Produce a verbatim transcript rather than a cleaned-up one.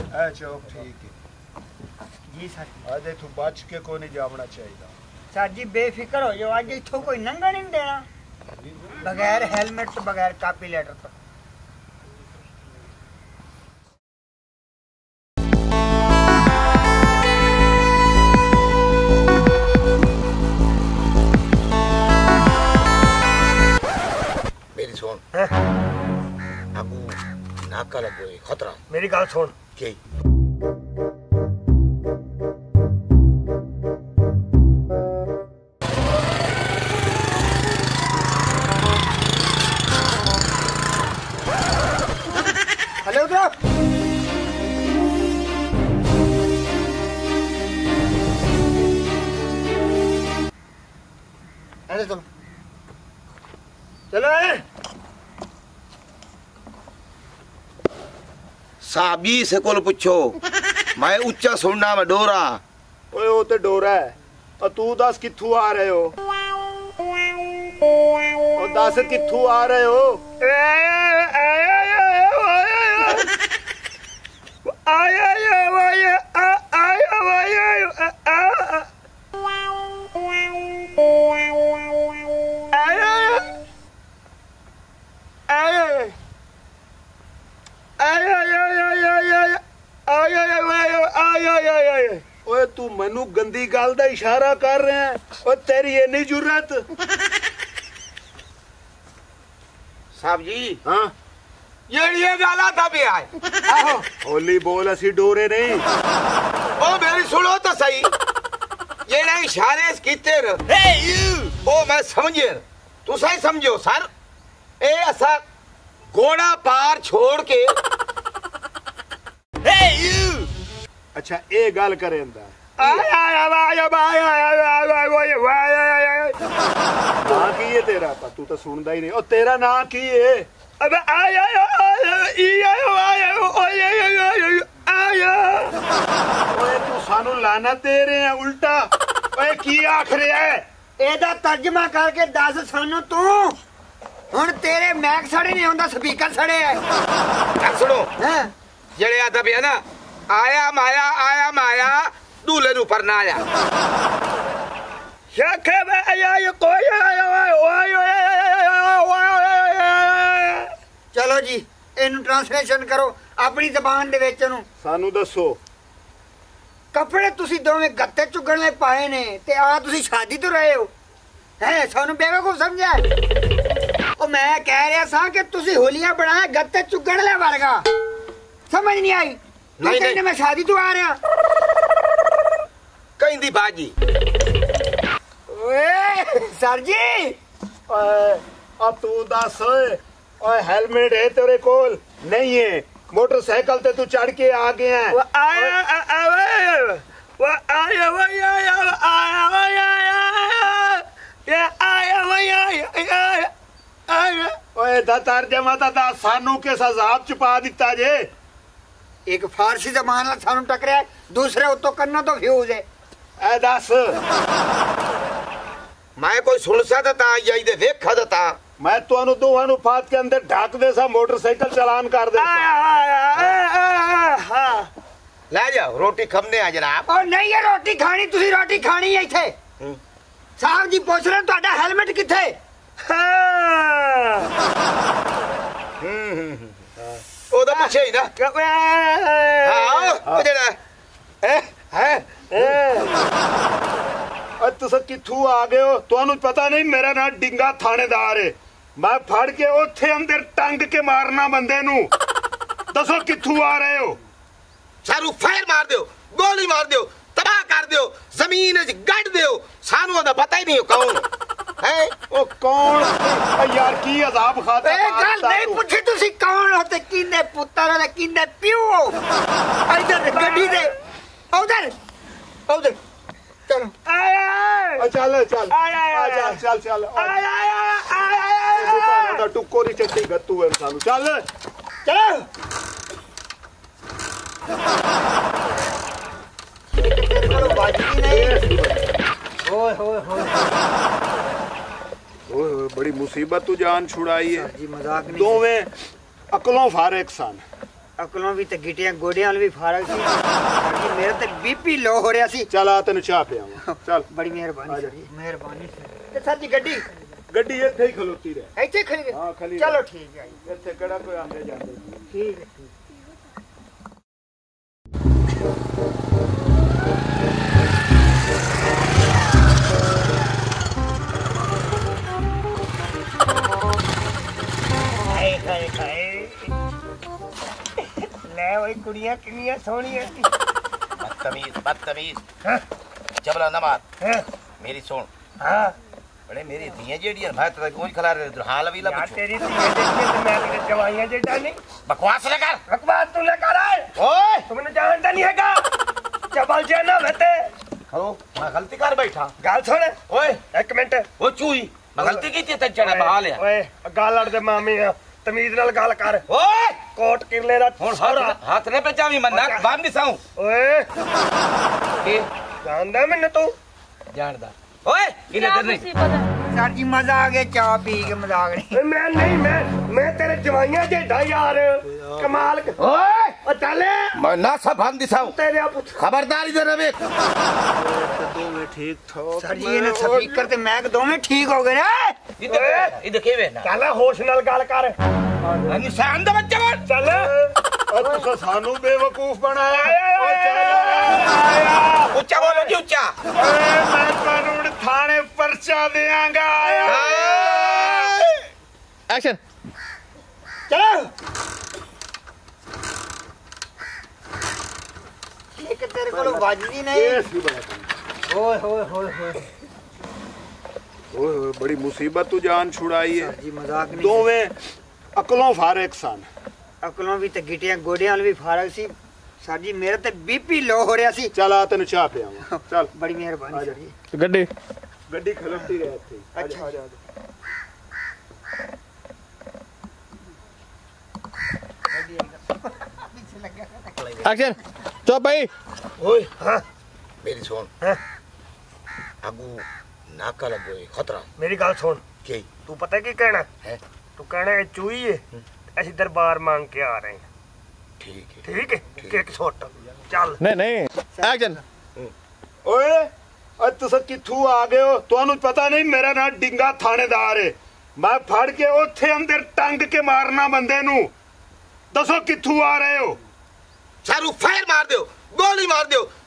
ए चौक ठीक है जी सर। अजे तू बच के को नहीं जावना चाहिए सर जी बेफिक्र हो जाओ, अज इथों कोई नंगा नहीं देना बगैर हेलमेट तो बगैर कापी लेटर तो। मेरी सुन आपको नाका लगो खतरा। मेरी गल सुन के हेलो उधर अरे चलो चलो साहबी से कोल पूछो मैं उच्चा सुनना मैं डोरा। ओए वो तो डोरा है और तू दस किथू आ रहे हो और दस किथू आ रहे हो ओए तू मनु गंदी गल दा इशारा कर रहे हैं और तेरी ये नहीं जुर्रत। साहब जी हाँ ये ये गाला था भी आए आहो होली बोल असी डोरे नहीं। ओ मेरी सुनो तो सही ये नहीं इशारे कीते हे यू ओ मैं समझे तू सही समझो सर ए असा घोड़ा पार छोड़ के हे यू अच्छा ए गल करेंदा ना की है तेरा पर तू तो सुनदा ही नहीं और तेरा ना की है अबे आया ओए तू सानू लाना दे रहे हैं उल्टा। ओए की आख रहा है एदा तर्जमा करके दस सानू तू हुन तेरे मैक सड़े नहीं होंदा स्पीकर सड़े है। गल सुनो हैं जेड़े आदा भी है ना आया माया आया माया दूल्हे नु पर ना आया शखे में आया ये कोई चलो जी इनू ट्रांसलेशन करो अपनी जबान दे विच नु। सानू दसो कपड़े तुसी दोवें गत्ते चुगण ले पाए ने ते आ तुसी शादी तो रहे हो हैं सानू बेवकूफ समझा। ओ मैं कह रहा सा कि तुसी होलियां बनाए गत्ते चुगण ले वर्गा समझ नहीं आई। नहीं नहीं मैं शादी तो आ रहा कहीं दी बाजी। ओए सर जी ओए अब तू दस ओए हेलमेट है तेरे कोल नहीं है मोटरसाइकिल ते तू चढ़ के आ गया है। वो आया आया वो आया वो आया आया ये आया वो आया आया ओए दातार जमा दा सानू के सजाब छुपा दिता जे। एक फारसी जबान नाल सानू टकरिया दूसरे उतो करना तो फ्यूज है। ए दस मैं कोई सुन सा था यही दे देखा था मैं तुहानू दोहां नू फात के अंदर ढक दे सा मोटरसाइकिल चलान कर दे ले जाओ रोटी खमने आ जनाब। और नहीं है रोटी खानी तुसी रोटी खानी है इथे साहब जी पूछ रहे तुहाडा हेलमेट किथे। हम्म ओ तो पूछे ही ना हां ओ जेड़ा ए है और तुस किथू आ गए हो तुहानू पता नहीं मेरा नाम डिंगा थानेदार है मैं फड़ के ओथे अंदर टंग के मारना बंदे नू। दसो किथू आ रहे हो सारू फायर मार दो गोली मार दो तबाह कर दो जमीन च गड़ दो सानू दा पता ही नहीं कौन है ओ कौन यार की अजाब खाता ए गल नहीं पूछी तुसी कौन हो ते किने पुत्तर ते किने पियो इधर गड्डी दे उधर उधर चलो आया चल चल आया चल चल चल आया आया टुकोरी चट्टी गत्तू है सानू चल चल ओए होए होए ओए बड़ी मुसीबत तू जान छुड़ाई है जी मजाक नहीं दोवें अकलों फारिग सन ਅਕਲੋਂ ਵੀ ਤੇ ਗਿੱਟਿਆਂ ਗੋਡਿਆਂ ਨਾਲ ਵੀ ਫਾਰਗ ਸੀ ਸਾਡੀ ਮੇਰੇ ਤੇ ਬੀਪੀ ਲੋ ਹੋ ਰਿਹਾ ਸੀ। ਚੱਲ ਆ ਤੈਨੂੰ ਚਾਹ ਪਿਆਵਾਂ। ਚੱਲ ਬੜੀ ਮਿਹਰਬਾਨੀ ਸਰ ਜੀ, ਮਿਹਰਬਾਨੀ ਸਰ। ਤੇ ਸਾਡੀ ਗੱਡੀ ਗੱਡੀ ਇੱਥੇ ਹੀ ਖਲੋਤੀ ਰਹੇ। ਇੱਥੇ ਖੜੀ ਰਹੇ? ਹਾਂ ਖਲੀ। ਚਲੋ ਠੀਕ ਹੈ ਜੀ। ਇੱਥੇ ਕਿਹੜਾ ਕੋਈ ਆਂਦੇ ਜਾਂਦੇ। ਠੀਕ ਹੈ ਠੀਕ। ਹਾਏ ਹਾਏ ਹਾਏ ਲੈ ਓਏ ਕੁੜੀਆਂ ਕਿੰਨੀਆਂ ਸੋਹਣੀਆਂ ਸੀ। बदतमीज बदतमीज हाँ? जबला न मार हैं? मेरी सुन हाँ बड़े मेरी धियां जेड़ियां मैं तो कोई खिला रहे हाल भी ला यार पूछो तेरी धीए देखिए तो मैं तेरे जवाइयां जेटा नहीं बकवास न कर बकवास तू लेकर आए। ओए तुमने जानता नहीं हैगा चबल जे ना बते हेलो मैं गलती कर बैठा गाल सुन। ओए एक मिनट ओ चूई मैं गलती की थी ते चढ़ा बहा लिया ओए गाल अड़ दे मामी आ तमीज नाल गाल कर। ओए कोट किरले दा हुन सारा हाथ हाथ ने पे चावी मैं नाक बांध दिसाऊं ओए के जानदा मैंने तू जानदा ओए इने इधर नहीं सर जी मजा आ गया चाह पी के मजाक नहीं। ओए मैं नहीं मैं मैं तेरे जवाइयां जेटा यार कमाल कर। ओए ओ चले मैं ना सब बांध दिसाऊं तेरे पुत्र खबरदार इधर रहे दो में ठीक था सर जी ने स्पीकर ते मैक दोवें ठीक हो गए ना। इधर इधर केवे ना चल होश नाल गाल कर। निशान दे बच्चे बन चल और तुसा सानू बेवकूफ बनाया। ओ आया ऊंचा बोलो जी ऊंचा ओए मैं कानून थाने पर्चा देंगा। एक्शन चलो एक तेरे को बाजदी नहीं। केस भी बड़ा था। ओए होए होए होए ओए होए बड़ी मुसीबत तू जान छुड़ाई है। जी मजाक नहीं। दोवें अकलों फारेक सन। अकलों भी ते गिट्टियां गोडियां ਨਾਲ ਵੀ ਫਾਰਗ ਸੀ। ਸਰ ਜੀ ਮੇਰੇ ਤੇ ਬੀਪੀ ਲੋ ਹੋ ਰਿਹਾ ਸੀ। ਚੱਲ ਆ ਤੈਨੂੰ ਚਾਹ ਪਿਆਵਾਂ। ਚੱਲ ਬੜੀ ਮਿਹਰਬਾਨੀ ਸਰ ਜੀ। ਗੱਡੀ ਗੱਡੀ ਖਲੋਤੀ ਰਹੇ ਇੱਥੇ। ਅੱਛਾ। ਆ ਜਾ ਐਕਸ਼ਨ ਚੁੱਪ ਭਾਈ ओए हाँ मेरी सुन हाँ? अगू नाका लगो खतरा मेरी गल सुन के तू पता की कहना है तू कहना है चूही है ਅਸੀਂ ਦਰਬਾਰ ਮੰਗ ਕੇ ਆ ਰਹੇ ਹਾਂ। ठीक है ਠੀਕ ਹੈ ਇੱਕ ਸੁੱਟ ਚੱਲ। ਨਹੀਂ ਨਹੀਂ ਐਕਸ਼ਨ ਓਏ ਅੱਜ ਤੁਸੀਂ ਕਿੱਥੋਂ ਆ ਗਏ ਹੋ? ਤੁਹਾਨੂੰ ਪਤਾ ਨਹੀਂ ਮੇਰਾ ਨਾਂ ਡਿੰਗਾ ਥਾਣੇਦਾਰ ਹੈ। ਮੈਂ ਫੜ ਕੇ ਉੱਥੇ ਅੰਦਰ ਟੰਗ ਕੇ ਮਾਰਨਾ ਬੰਦੇ ਨੂੰ। ਦੱਸੋ ਕਿੱਥੋਂ ਆ ਰਹੇ ਹੋ? सारू फायर मार दो गोली मार दो